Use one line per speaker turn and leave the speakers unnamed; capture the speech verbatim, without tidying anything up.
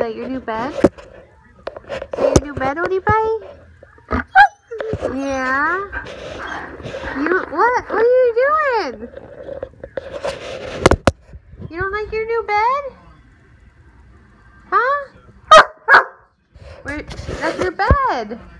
that your new bed? Is that your new bed, Odie Bye? Yeah? You, what? What are you doing? You don't like your new bed? Huh? Where, that's your bed.